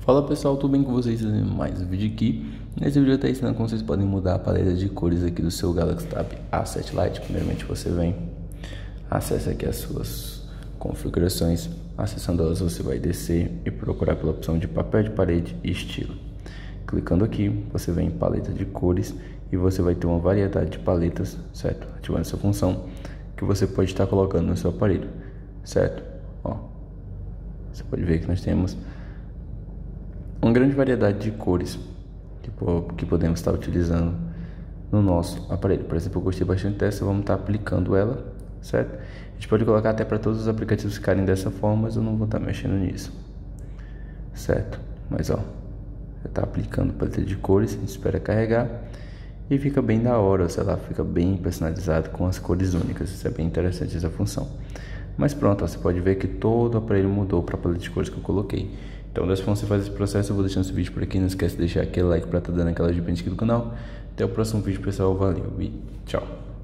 Fala pessoal, tudo bem com vocês? Mais um vídeo aqui. Nesse vídeo eu estou ensinando como vocês podem mudar a paleta de cores aqui do seu Galaxy Tab A7 Lite. Primeiramente você vem, acessa aqui as suas configurações. Acessando elas você vai descer e procurar pela opção de papel de parede e estilo. Clicando aqui, você vem em paleta de cores e você vai ter uma variedade de paletas, certo? Ativando essa função que você pode estar colocando no seu aparelho, certo? Ó, você pode ver que nós temos uma grande variedade de cores que podemos estar utilizando no nosso aparelho. Por exemplo, eu gostei bastante dessa, vamos estar aplicando ela, certo? A gente pode colocar até para todos os aplicativos ficarem dessa forma, mas eu não vou estar mexendo nisso, certo? Mas ó, já está aplicando paleta de cores, a gente espera carregar e fica bem da hora, sei lá, fica bem personalizado com as cores únicas. Isso é bem interessante, essa função. Mas pronto, ó, você pode ver que todo o aparelho mudou para a paleta de cores que eu coloquei. Então, dessa forma você faz esse processo. Eu vou deixando esse vídeo por aqui. Não esquece de deixar aquele like para estar dando aquela ajuda aqui do canal. Até o próximo vídeo, pessoal. Valeu e tchau.